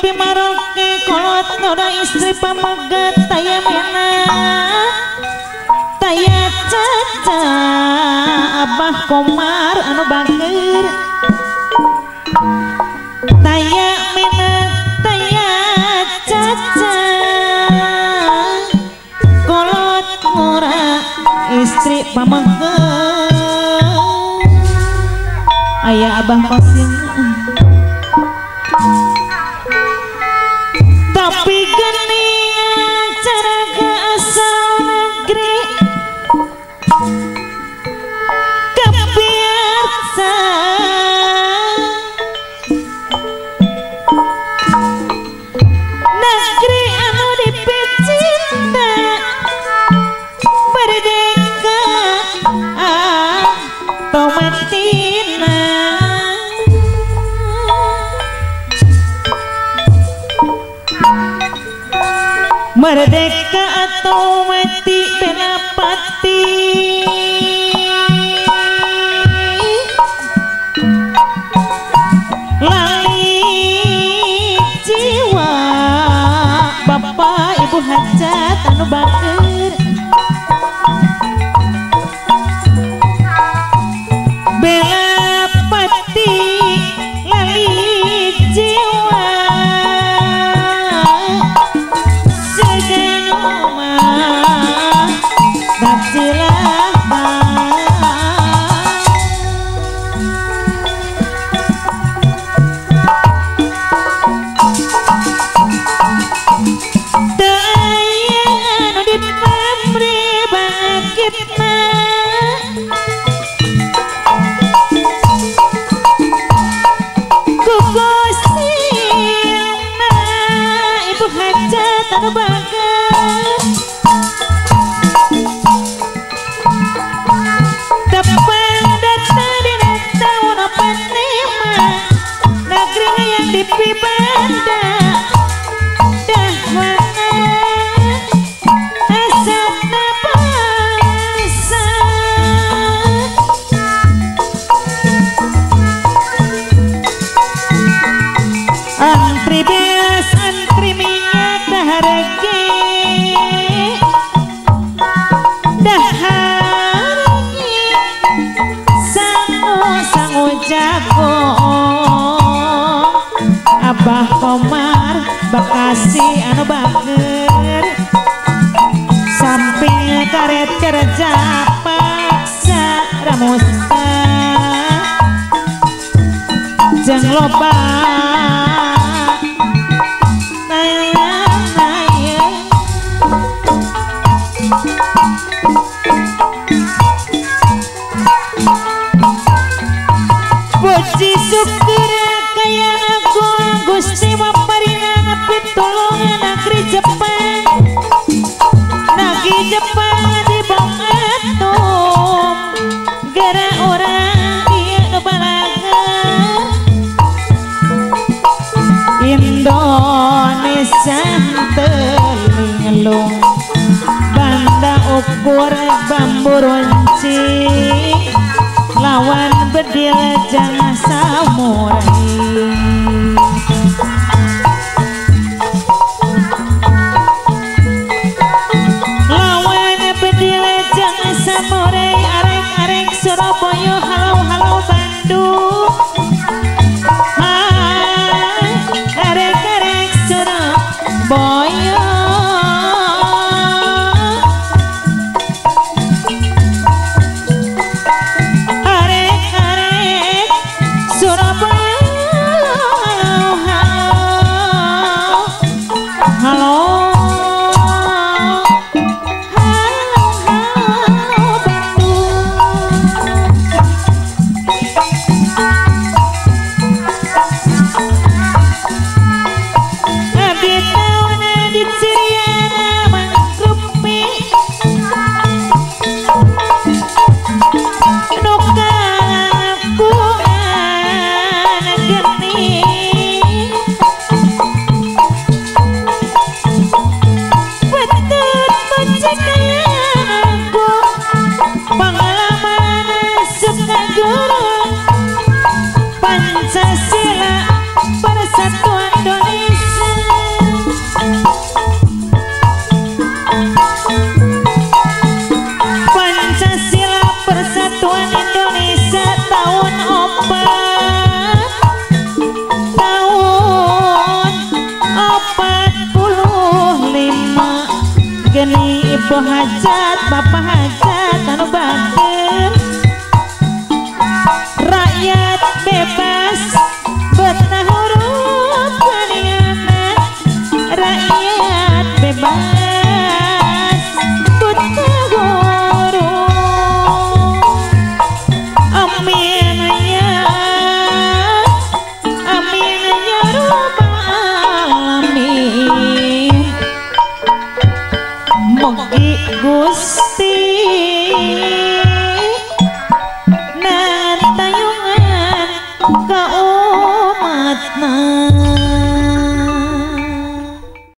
pimaroke kolot noda istri pamegat taya mena taya caca abah komar anu bager taya mena taya caca kolot ngora istri pamegat ayah abah kosim tapi geni cara ke asal negeri kebiasa negeri anu dipicinta merdeka tomatina merdeka atau mati bela pati lali jiwa bapak ibu hajat anu bager bela pati lali jiwa Abah Komar Bekasi anu bager samping karet kerja paksa ramusta jeung loba naya puji syukur kaya Gusti maparingan pitulungan negeri Jepang nagi Jepang di Bangatum gara orang dia nubalaga Indonesia telingelung banda ukur bambu runcing lawan bedil jangan samurai arek-arek Surabaya halo Bandung arek-arek Surabaya arek-arek Surabaya halo Pancasila Persatuan Indonesia ibu hajat bapak hajat anu bager rakyat bebas